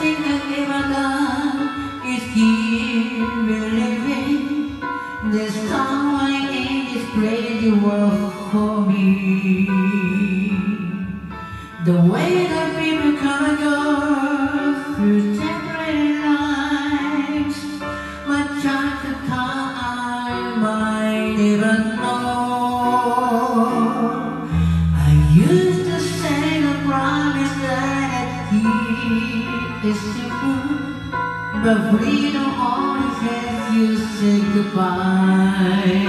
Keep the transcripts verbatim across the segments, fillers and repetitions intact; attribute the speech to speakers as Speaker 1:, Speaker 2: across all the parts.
Speaker 1: thing I've ever done is keep believing there's someone in this crazy world for me. The way that people come and go through separate lives, but just the time I might never know. I used to say the promise that I'd keep is simple, but we don't always have you say goodbye.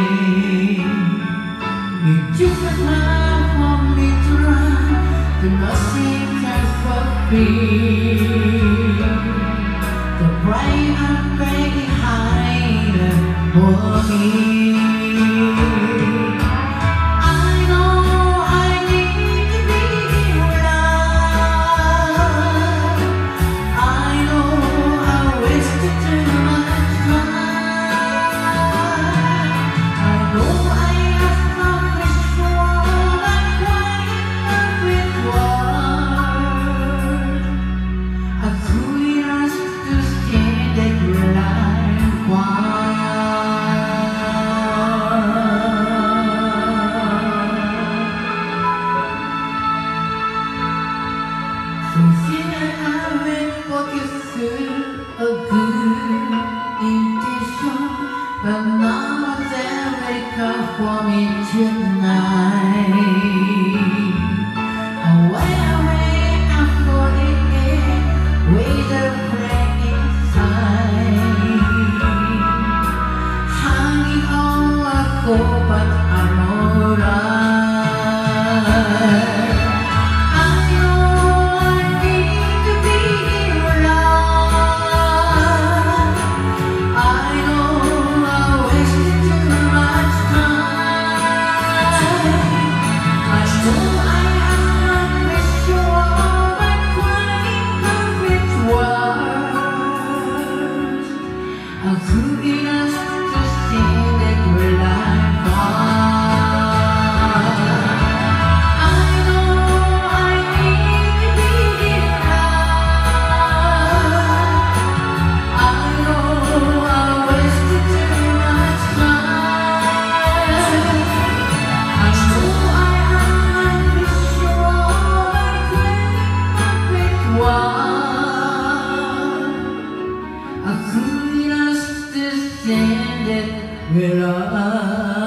Speaker 1: You took the time for me to run, to nothing can for me. The brave and very high for me. A good intention, but none of them will come for me tonight. Away, away, I'm falling in with a break inside. Hanging on a cord, but I'm alright. Will I